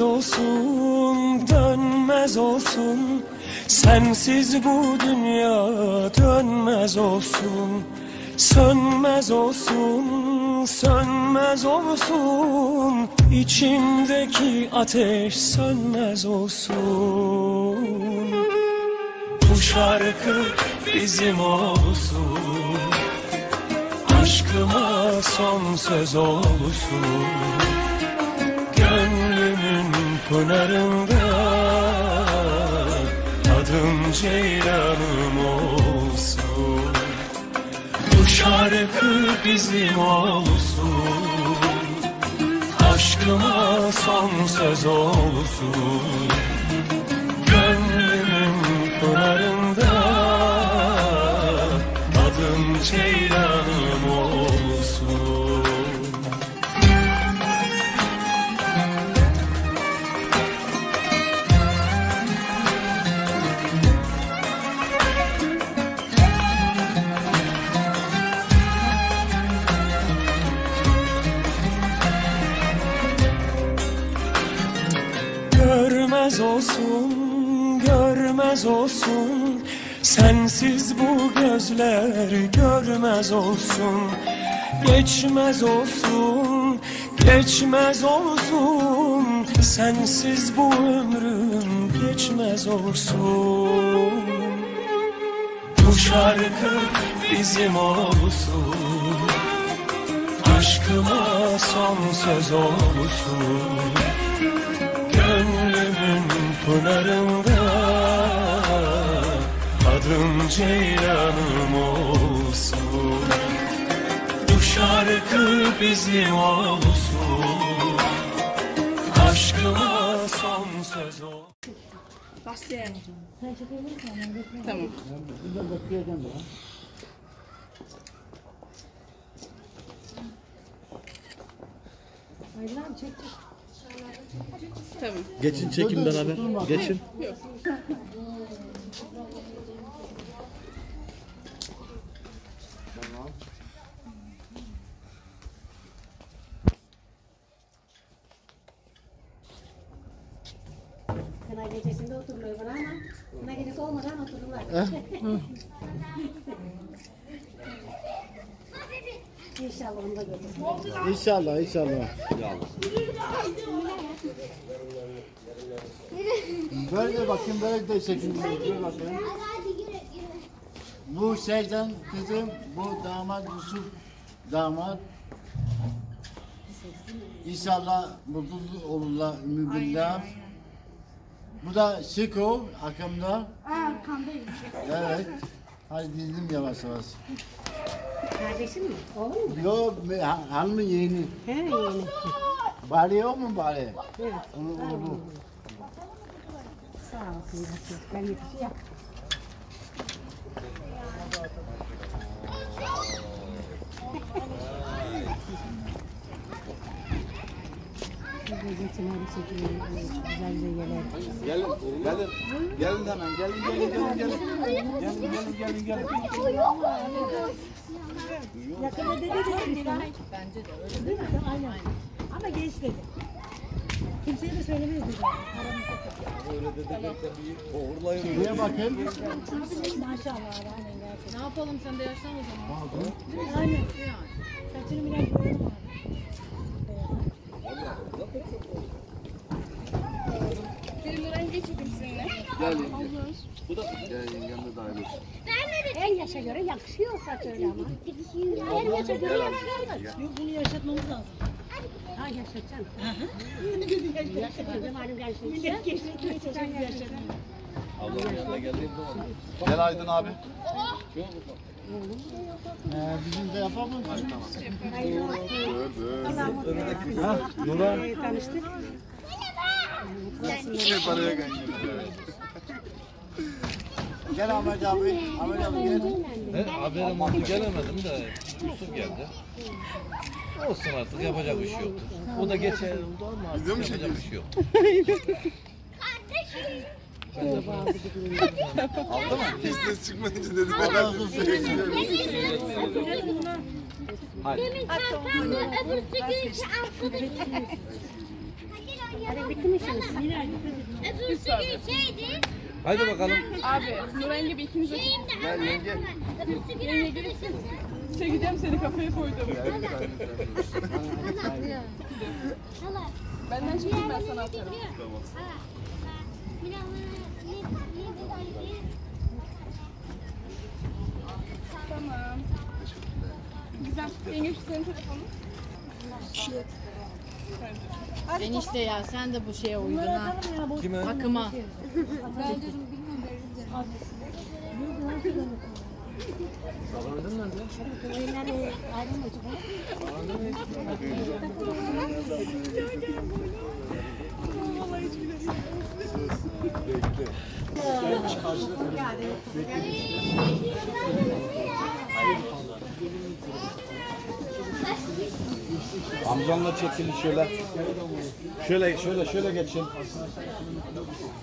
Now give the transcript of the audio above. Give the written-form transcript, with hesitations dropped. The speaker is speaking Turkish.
olsun, dönmez olsun. Sensiz bu dünya dönmez olsun. Sönmez olsun, sönmez olsun. İçimdeki ateş sönmez olsun. Bu şarkı bizim olsun. Aşkıma son söz olsun. Gönlümün pınarında adım Ceylanım olsun. Bu şarkı bizim olsun. Aşkıma son söz olsun. Gönlümün pınarında adım Ceylanım olsun. Görmez olsun, görmez olsun. Sensiz bu gözler görmez olsun. Geçmez olsun, geçmez olsun. Sensiz bu ömrüm geçmez olsun. Bu şarkı bizim olsun. Aşkıma son söz olsun. Gönlümün pınarında adım Ceylanım olsun. Bu şarkı bizim olsun. Aşkıma son söz olsun. Başlayalım. Tamam. Tamam. Geçin çekin beraber. Geçin. Yok. Kına gecesinde oturuluyor bana ama kına gecesi olmadan otururlar. İnşallah onu da görürüz. İnşallah, inşallah. Böyle bakayım, böyle de çekin. Böyle bakayım. Bu şeyden kızım, bu damat Yusuf damat. İnşallah mutlu olurlar ümidiyle. Bu da Şiko arkamda. Arkamdayım. Evet. Hadi dinledim yavaş yavaş. Kardeşim mi? Oğlum mu? Yok, hanımın yeğeni. He yeğeni. Bari yok mu bari? Evet. Onu. Sağ olsun. Ben yetişiyorum. Gelin hemen, gelin. Yakında dedi de bence de öyle değil mi? Aynen. Ama genç dedi. Kimseye de söylemeyiz dedi. Buraya bakın. Maşallah aynen gerçekten. Ne yapalım, sen de yaşlan o zaman. Aynen. Saçını biraz boyayalım abi. Bir lirayı geçirdim seninle. En yaşa göre yakışıyor saç öyle ama. En yaşa göre yakışıyor. Yok bunu yaşatmamız lazım. Ha yaşatacaksın. Yaşatacağım halim gençlik. Ablamın yanına geldiğim zaman. Gel Aydın abi. Bizim de yapalım. Nurhan. Tanıştık. Gel Ahmet abi. Ahmet abi gel. Haberim oldu, gelemedim de Yusuf geldi. Olsun artık, yapacak bir şey yok. O da geçer oldu ama artık yapacak bir şey yok. Aldı mı? Hiç ses çıkmayınca dedi ben Allah razı olsun. Hadi. Hadi bitti işiniz. Haydi bakalım. Abi Nuran gibi ikiniz de Yenge. yenge gelirsin. Çekeceğim seni kafaya koydum. Benden çekeyim ben sana atarım. Tamam. Güzel. Yenge şu senin telefonun. Enişte ya sen de bu şeye uydun ha. Kime? Akıma. Amcanla çeksin şöyle. Şöyle geçin.